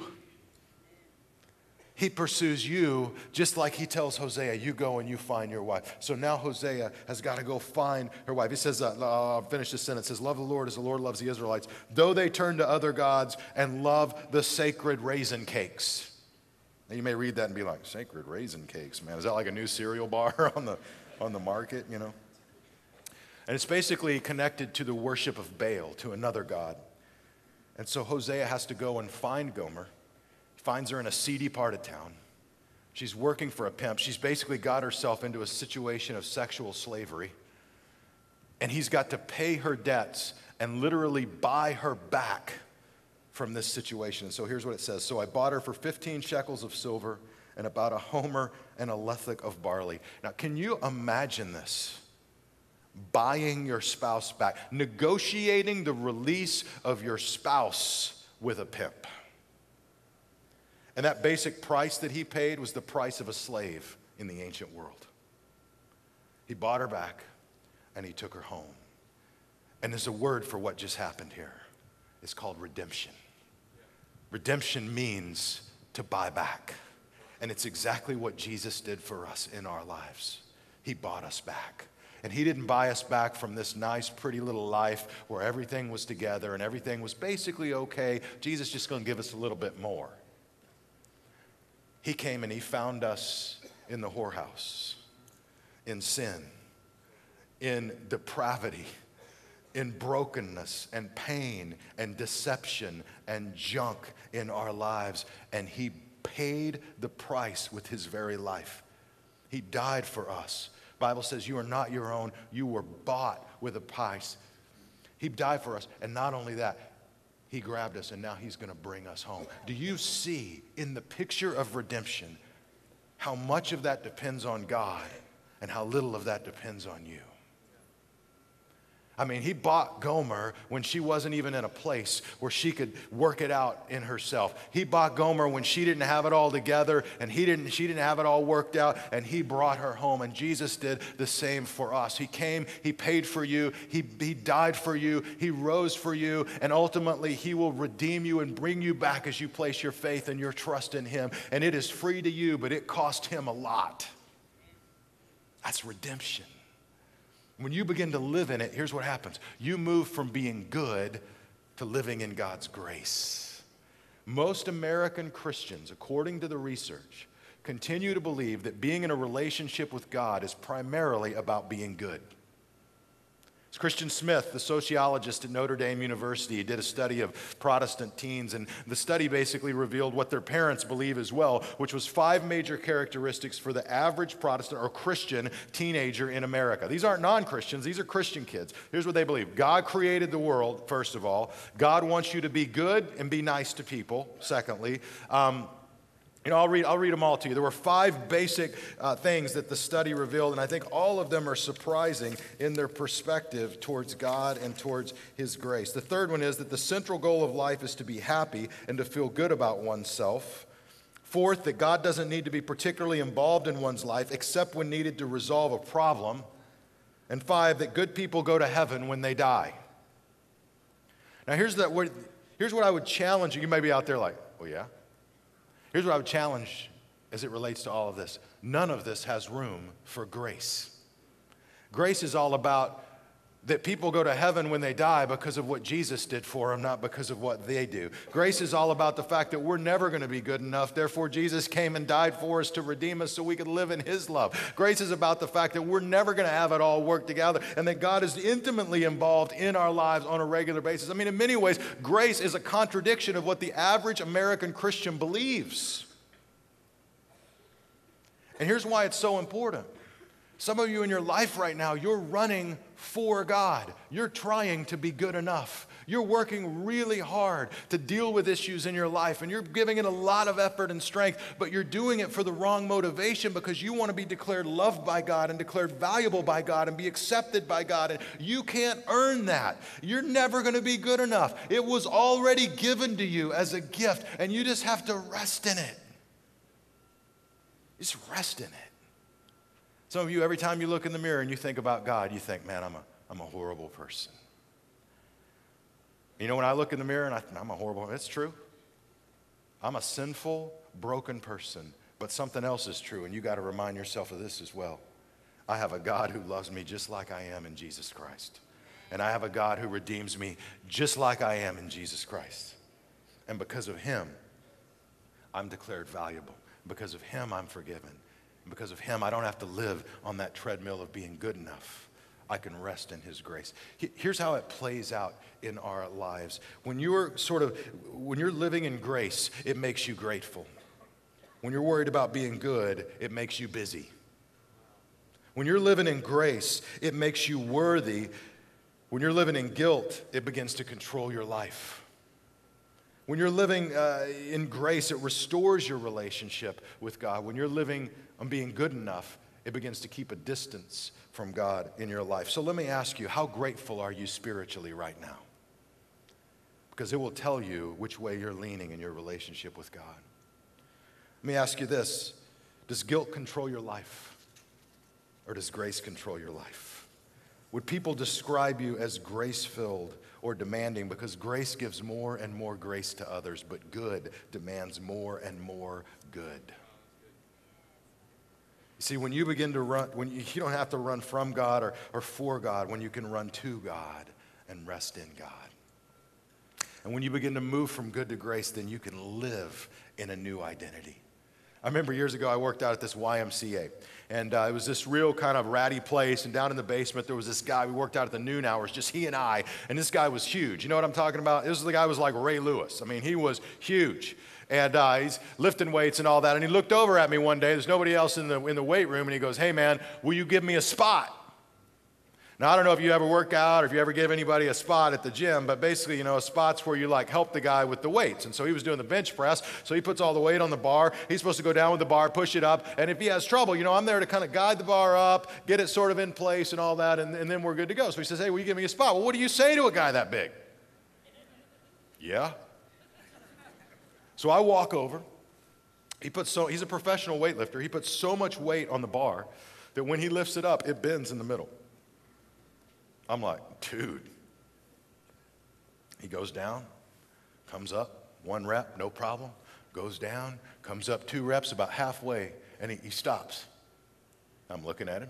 He pursues you just like he tells Hosea, you go and you find your wife. So now Hosea has got to go find her wife. He says, I'll finish this sentence. It says, love the Lord as the Lord loves the Israelites, though they turn to other gods and love the sacred raisin cakes. Now you may read that and be like, sacred raisin cakes, man. Is that like a new cereal bar on the market, you know? And it's basically connected to the worship of Baal, to another god. And so Hosea has to go and find Gomer. Finds her in a seedy part of town. She's working for a pimp. She's basically got herself into a situation of sexual slavery. And he's got to pay her debts and literally buy her back from this situation. And so here's what it says. So I bought her for 15 shekels of silver and about a homer and a lethek of barley. Now, can you imagine this? buying your spouse back, negotiating the release of your spouse with a pimp. And that basic price that he paid was the price of a slave in the ancient world. He bought her back and he took her home. And there's a word for what just happened here. It's called redemption. Redemption means to buy back. And it's exactly what Jesus did for us in our lives. He bought us back. And he didn't buy us back from this nice, pretty little life where everything was together and everything was basically okay. Jesus is just going to give us a little bit more. He came and he found us in the whorehouse, in sin, in depravity, in brokenness and pain and deception and junk in our lives. And he paid the price with his very life. He died for us. The Bible says you are not your own. You were bought with a price. He died for us. And not only that, he grabbed us and now he's going to bring us home. Do you see in the picture of redemption how much of that depends on God and how little of that depends on you? I mean, he bought Gomer when she wasn't even in a place where she could work it out in herself. He bought Gomer when she didn't have it all together and she didn't have it all worked out, and he brought her home. And Jesus did the same for us. He came, he paid for you, he died for you, he rose for you, and ultimately he will redeem you and bring you back as you place your faith and your trust in him. And it is free to you, but it cost him a lot. That's redemption. When you begin to live in it, here's what happens. You move from being good to living in God's grace. Most American Christians, according to the research, continue to believe that being in a relationship with God is primarily about being good. It's Christian Smith, the sociologist at Notre Dame University, did a study of Protestant teens, and the study basically revealed what their parents believe as well, which was 5 major characteristics for the average Protestant or Christian teenager in America. These aren't non-Christians, these are Christian kids. Here's what they believe. God created the world, first of all. God wants you to be good and be nice to people, secondly. I'll read them all to you. There were 5 basic things that the study revealed, and I think all of them are surprising in their perspective towards God and towards his grace. The third one is that the central goal of life is to be happy and to feel good about oneself. Fourth, that God doesn't need to be particularly involved in one's life except when needed to resolve a problem. And 5, that good people go to heaven when they die. Now here's what I would challenge you. You may be out there like, oh yeah? Here's what I would challenge as it relates to all of this. None of this has room for grace. Grace is all about that people go to heaven when they die because of what Jesus did for them, not because of what they do. Grace is all about the fact that we're never going to be good enough. Therefore, Jesus came and died for us to redeem us so we could live in his love. Grace is about the fact that we're never going to have it all work together and that God is intimately involved in our lives on a regular basis. I mean, in many ways, grace is a contradiction of what the average American Christian believes. And here's why it's so important. Some of you in your life right now, you're running for God. You're trying to be good enough. You're working really hard to deal with issues in your life, and you're giving it a lot of effort and strength, but you're doing it for the wrong motivation because you want to be declared loved by God and declared valuable by God and be accepted by God, and you can't earn that. You're never going to be good enough. It was already given to you as a gift, and you just have to rest in it. Just rest in it. Some of you, every time you look in the mirror and you think about God, you think, man, I'm a horrible person. You know, when I look in the mirror and I'm a horrible, it's true. I'm a sinful, broken person. But something else is true, and you got to remind yourself of this as well. I have a God who loves me just like I am in Jesus Christ. And I have a God who redeems me just like I am in Jesus Christ. And because of him, I'm declared valuable. Because of him, I'm forgiven. Because of him, I don't have to live on that treadmill of being good enough. I can rest in his grace. Here's how it plays out in our lives. When you're living in grace, it makes you grateful. When you're worried about being good, it makes you busy. When you're living in grace, it makes you worthy. When you're living in guilt, it begins to control your life. When you're living in grace, it restores your relationship with God. When you're living on being good enough, It begins to keep a distance from God in your life. So let me ask you, how grateful are you spiritually right now? Because it will tell you which way you're leaning in your relationship with God. Let me ask you this. Does guilt control your life? Or does grace control your life? Would people describe you as grace-filled or demanding? Because grace gives more and more grace to others, but good demands more and more good. You see, when you begin to run, when you don't have to run from God or for God, when you can run to God and rest in God. And when you begin to move from good to grace, then you can live in a new identity. I remember years ago I worked out at this YMCA, and it was this real kind of ratty place, and down in the basement there was this guy. We worked out at the noon hours, just he and I, and this guy was huge. You know what I'm talking about? The guy was like Ray Lewis. I mean, he was huge. And he's lifting weights and all that, and he looked over at me one day. There's nobody else in the weight room, and he goes, "Hey man, will you give me a spot?" Now, I don't know if you ever work out or if you ever give anybody a spot at the gym, but basically, a spot's where you like help the guy with the weights. And so he was doing the bench press, so he puts all the weight on the bar. He's supposed to go down with the bar, push it up, and if he has trouble, I'm there to kind of guide the bar up, get it sort of in place and all that, and then we're good to go. So he says, "Hey, will you give me a spot?" Well, what do you say to a guy that big? Yeah. So I walk over. He's a professional weightlifter. He puts so much weight on the bar that when he lifts it up, it bends in the middle. I'm like, dude. He goes down, comes up, 1 rep, no problem. Goes down, comes up 2 reps, about halfway, and he stops. I'm looking at him.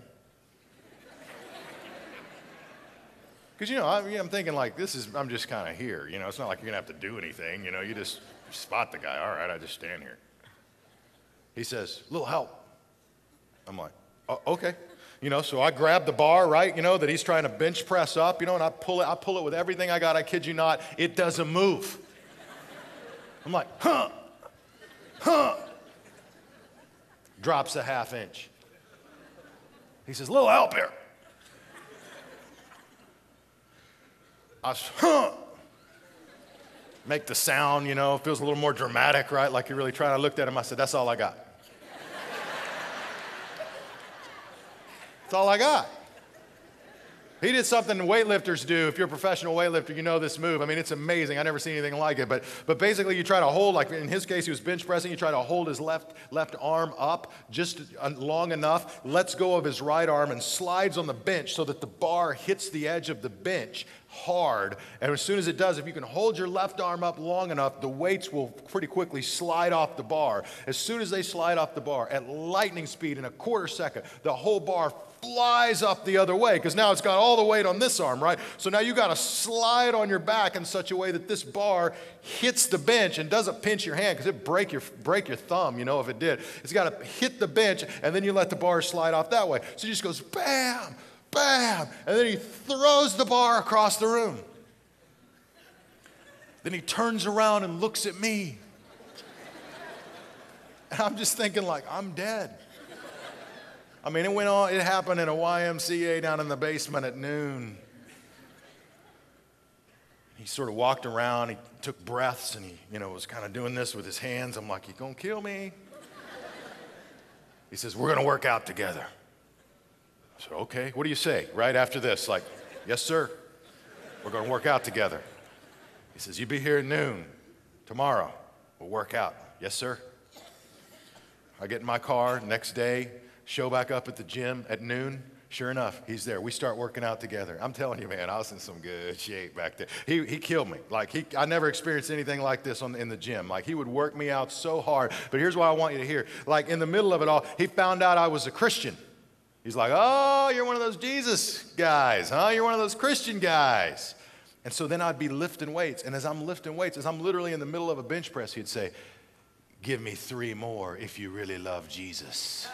Because, I'm thinking like, I'm just kind of here. It's not like you're going to have to do anything. You just spot the guy. All right, I just stand here. He says, "Little help." I'm like, "Oh, okay." So I grab the bar, right, that he's trying to bench press up, and I pull it with everything I got. I kid you not, it doesn't move. I'm like, huh. Drops a 1/2 inch. He says, "Little help here." I said, make the sound, feels a little more dramatic, right? Like you're really trying. I looked at him, I said, "That's all I got." That's all I got. He did something weightlifters do. If you're a professional weightlifter, you know this move. I mean, it's amazing. I've never seen anything like it. But basically, you try to hold, like in his case, he was bench pressing. You try to hold his left arm up just long enough, lets go of his right arm, and slides on the bench so that the bar hits the edge of the bench hard. And as soon as it does, if you can hold your left arm up long enough, the weights will pretty quickly slide off the bar. As soon as they slide off the bar, at lightning speed in a 1/4 second, the whole bar flies up the other way, because now it's got all the weight on this arm, right? So now you got to slide on your back in such a way that this bar hits the bench and doesn't pinch your hand, because it'd break your thumb, if it did. It's got to hit the bench, and then you let the bar slide off that way. So it just goes bam, bam, and then he throws the bar across the room. Then he turns around and looks at me. And I'm just thinking like, I'm dead. I mean, it happened in a YMCA down in the basement at noon. He sort of walked around, he took breaths, and he, was kind of doing this with his hands. I'm like, "You gonna kill me?" He says, "We're gonna work out together." I said, "Okay, what do you say?" Right after this, like, "Yes, sir. We're gonna work out together." He says, "You be here at noon tomorrow. We'll work out." "Yes, sir." I get in my car next day, show back up at the gym at noon. Sure enough, he's there. We start working out together. I'm telling you, man, I was in some good shape back there. He killed me. I never experienced anything like this in the gym. Like, he would work me out so hard. But here's what I want you to hear. Like, in the middle of it all, he found out I was a Christian. He's like, "Oh, you're one of those Jesus guys, huh? You're one of those Christian guys." And so then I'd be lifting weights. And as I'm lifting weights, as I'm literally in the middle of a bench press, he'd say, "Give me 3 more if you really love Jesus."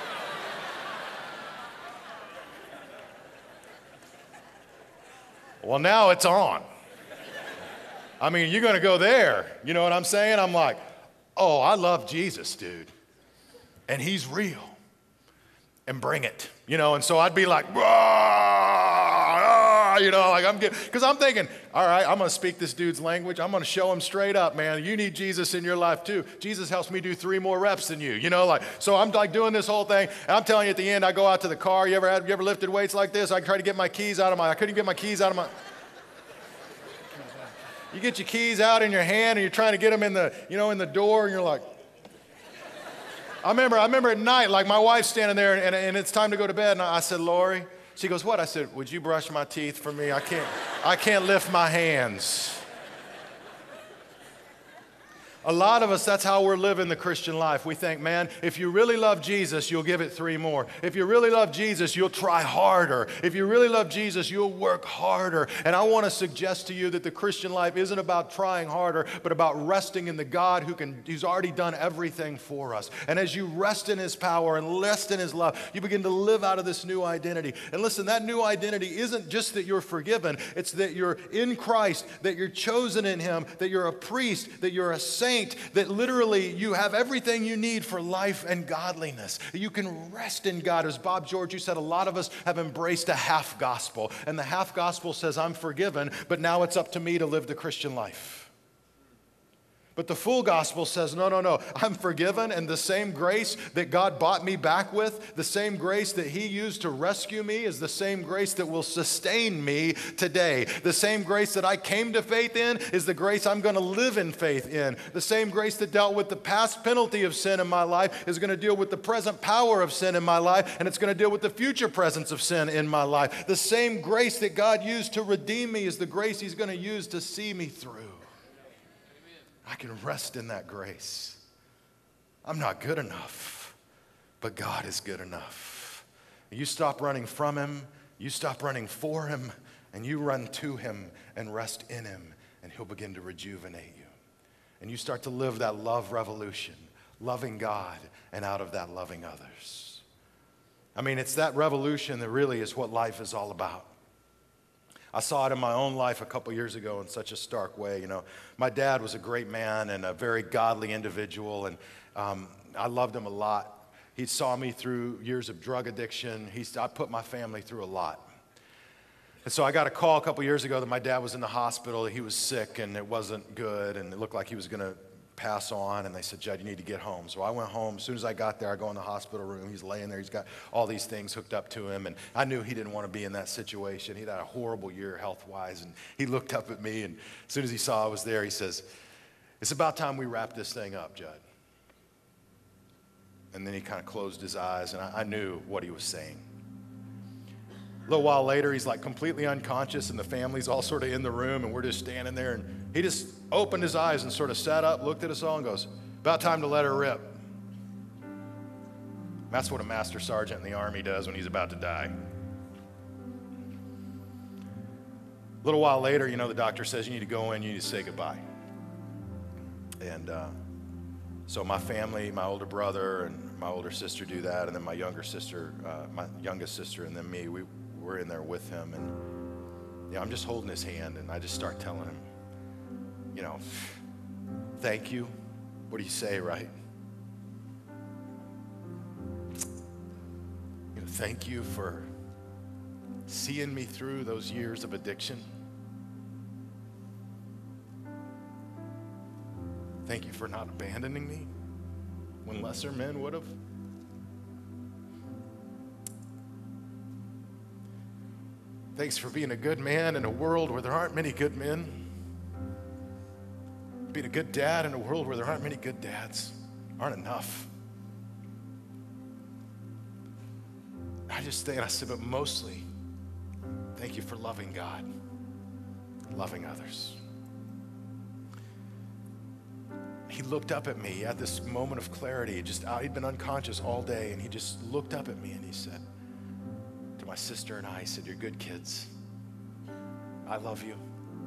Well, now it's on. I mean, you're going to go there. You know what I'm saying? I'm like, "Oh, I love Jesus, dude. And he's real. And bring it." And so I'd be like, you know, like I'm getting, because I'm thinking, all right, I'm going to speak this dude's language. I'm going to show him straight up, man, you need Jesus in your life too. Jesus helps me do 3 more reps than you know, like, so I'm like doing this whole thing. And I'm telling you at the end, I go out to the car. You ever lifted weights like this? I try to get my keys out of I couldn't get my keys out of my. You get your keys out in your hand and you're trying to get them in the, in the door, and you're like, I remember at night, like my wife's standing there and it's time to go to bed, and I said, Lori, she goes, what? I said, would you brush my teeth for me? I can't lift my hands. A lot of us, that's how we're living the Christian life. We think, man, if you really love Jesus, you'll give it 3 more. If you really love Jesus, you'll try harder. If you really love Jesus, you'll work harder. And I want to suggest to you that the Christian life isn't about trying harder, but about resting in the God who's already done everything for us. And as you rest in His power and rest in His love, you begin to live out of this new identity. And listen, that new identity isn't just that you're forgiven. It's that you're in Christ, that you're chosen in Him, that you're a priest, that you're a saint, that literally you have everything you need for life and godliness. You can rest in God. As Bob George, you said, a lot of us have embraced a half gospel. And the half gospel says, I'm forgiven, but now it's up to me to live the Christian life. But the full gospel says, no, I'm forgiven, and the same grace that God bought me back with, the same grace that He used to rescue me, is the same grace that will sustain me today. The same grace that I came to faith in is the grace I'm going to live in faith in. The same grace that dealt with the past penalty of sin in my life is going to deal with the present power of sin in my life, and it's going to deal with the future presence of sin in my life. The same grace that God used to redeem me is the grace He's going to use to see me through. I can rest in that grace. I'm not good enough, but God is good enough. You stop running from Him, you stop running for Him, and you run to Him and rest in Him, and He'll begin to rejuvenate you. And you start to live that love revolution, loving God, and out of that loving others. I mean, it's that revolution that really is what life is all about. I saw it in my own life a couple years ago in such a stark way. My dad was a great man and a very godly individual, and I loved him a lot. He saw me through years of drug addiction. I put my family through a lot. And so I got a call a couple years ago that my dad was in the hospital. He was sick, and it wasn't good, and it looked like he was going to pass on, and they said, Jud, you need to get home. So I went home. As soon as I got there, I go in the hospital room. He's laying there. He's got all these things hooked up to him, and I knew he didn't want to be in that situation. He'd had a horrible year health-wise, and he looked up at me, and as soon as he saw I was there, he says, it's about time we wrap this thing up, Jud. And then he kind of closed his eyes, and I knew what he was saying. A little while later, he's like completely unconscious, and the family's all sort of in the room, and we're just standing there, and he just opened his eyes and sort of sat up, looked at us all, and goes, about time to let her rip. That's what a master sergeant in the Army does when he's about to die. A little while later, the doctor says, you need to go in, you need to say goodbye. And so my family, my older brother and my older sister do that, and then my youngest sister, and then me, we're in there with him, and I'm just holding his hand, and I just start telling him, thank you. What do you say, right? Thank you for seeing me through those years of addiction. Thank you for not abandoning me when lesser men would have. Thanks for being a good man in a world where there aren't many good men. Being a good dad in a world where there aren't many good dads. Aren't enough. I just think, and I said, but mostly, thank you for loving God, loving others. He looked up at me at this moment of clarity. He'd been unconscious all day, and he just looked up at me and he said to my sister and I, he said, you're good kids. I love you.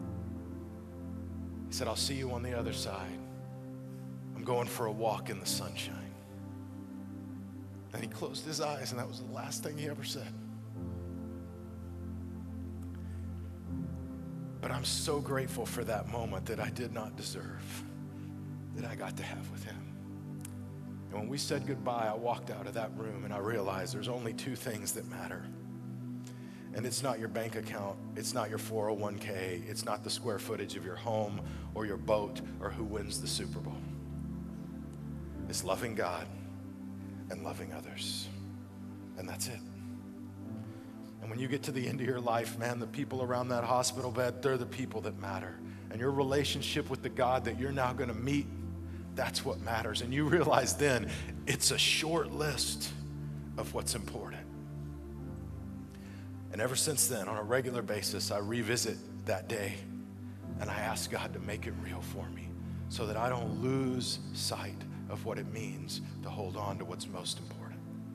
He said, I'll see you on the other side. I'm going for a walk in the sunshine. And he closed his eyes, and that was the last thing he ever said. But I'm so grateful for that moment that I did not deserve, that I got to have with him. And when we said goodbye, I walked out of that room, and I realized there's only 2 things that matter. And it's not your bank account, it's not your 401k, it's not the square footage of your home or your boat or who wins the Super Bowl. It's loving God and loving others. And that's it. And when you get to the end of your life, man, the people around that hospital bed, they're the people that matter. And your relationship with the God that you're now going to meet, that's what matters. And you realize then it's a short list of what's important. And ever since then, on a regular basis, I revisit that day and I ask God to make it real for me so that I don't lose sight of what it means to hold on to what's most important.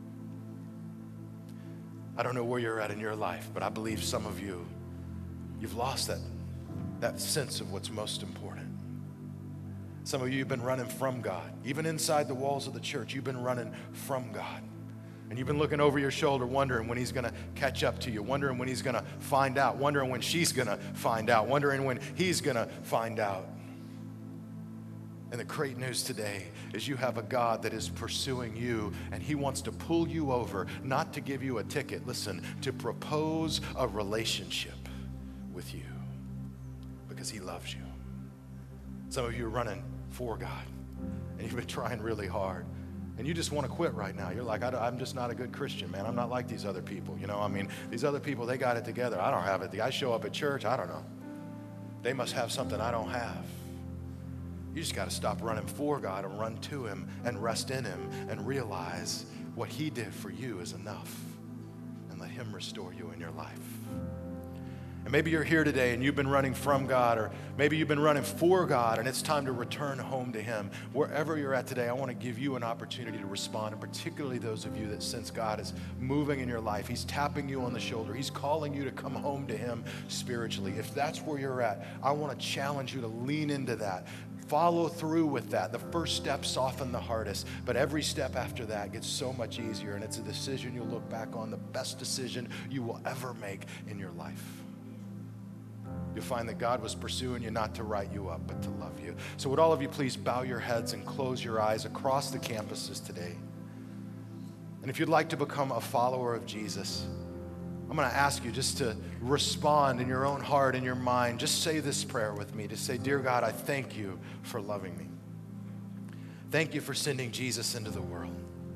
I don't know where you're at in your life, but I believe some of you, you've lost that sense of what's most important. Some of you have been running from God. Even inside the walls of the church, you've been running from God. And you've been looking over your shoulder, wondering when he's going to catch up to you, wondering when he's going to find out, wondering when she's going to find out, wondering when he's going to find out. And the great news today is you have a God that is pursuing you, and he wants to pull you over, not to give you a ticket, listen, to propose a relationship with you because he loves you. Some of you are running for God, and you've been trying really hard. And you just want to quit right now. You're like, I'm just not a good Christian, man. I'm not like these other people. You know, I mean, these other people, they got it together. I don't have it. I show up at church, I don't know. They must have something I don't have. You just got to stop running for God and run to him and rest in him and realize what he did for you is enough. And let him restore you in your life. And maybe you're here today and you've been running from God, or maybe you've been running for God and it's time to return home to him. Wherever you're at today, I want to give you an opportunity to respond, and particularly those of you that sense God is moving in your life. He's tapping you on the shoulder. He's calling you to come home to him spiritually. If that's where you're at, I want to challenge you to lean into that. Follow through with that. The first step's often the hardest, but every step after that gets so much easier, and it's a decision you'll look back on, the best decision you will ever make in your life. You'll find that God was pursuing you not to write you up, but to love you. So would all of you please bow your heads and close your eyes across the campuses today. And if you'd like to become a follower of Jesus, I'm going to ask you just to respond in your own heart and your mind. Just say this prayer with me. Just say, "Dear God, I thank you for loving me. Thank you for sending Jesus into the world.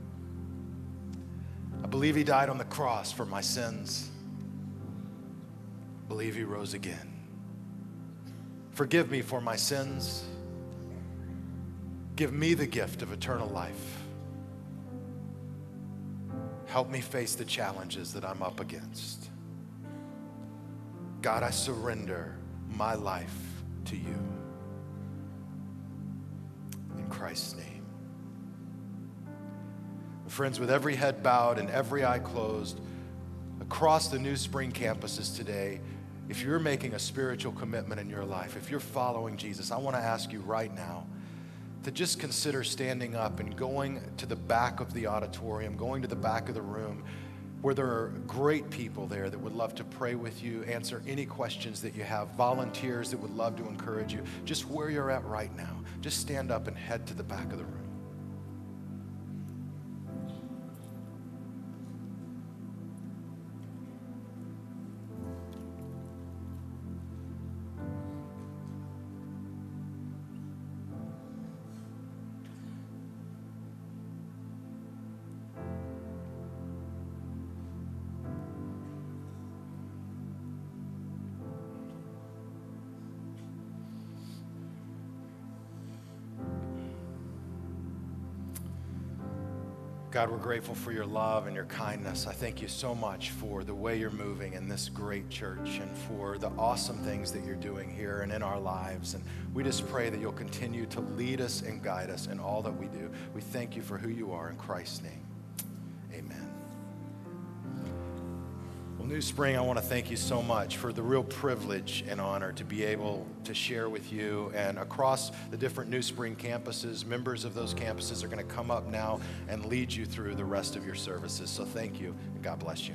I believe he died on the cross for my sins. I believe he rose again. Forgive me for my sins. Give me the gift of eternal life. Help me face the challenges that I'm up against. God, I surrender my life to you. In Christ's name." Friends, with every head bowed and every eye closed, across the NewSpring campuses today, if you're making a spiritual commitment in your life, if you're following Jesus, I want to ask you right now to just consider standing up and going to the back of the auditorium, going to the back of the room, where there are great people there that would love to pray with you, answer any questions that you have, volunteers that would love to encourage you. Just where you're at right now, just stand up and head to the back of the room. God, we're grateful for your love and your kindness. I thank you so much for the way you're moving in this great church and for the awesome things that you're doing here and in our lives. And we just pray that you'll continue to lead us and guide us in all that we do. We thank you for who you are in Christ's name. Amen. Well, NewSpring, I want to thank you so much for the real privilege and honor to be able to share with you. And across the different NewSpring campuses, members of those campuses are going to come up now and lead you through the rest of your services. So thank you, and God bless you.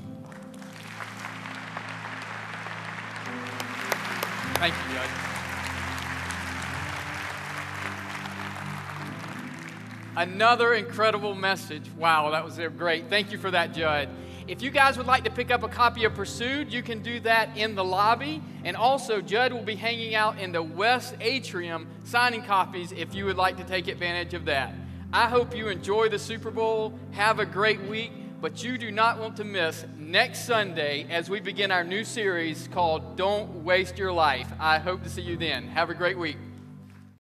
Thank you, Jud. Another incredible message. Wow, that was great. Thank you for that, Jud. If you guys would like to pick up a copy of Pursued, you can do that in the lobby. And also, Jud will be hanging out in the West Atrium signing copies if you would like to take advantage of that. I hope you enjoy the Super Bowl. Have a great week. But you do not want to miss next Sunday as we begin our new series called Don't Waste Your Life. I hope to see you then. Have a great week.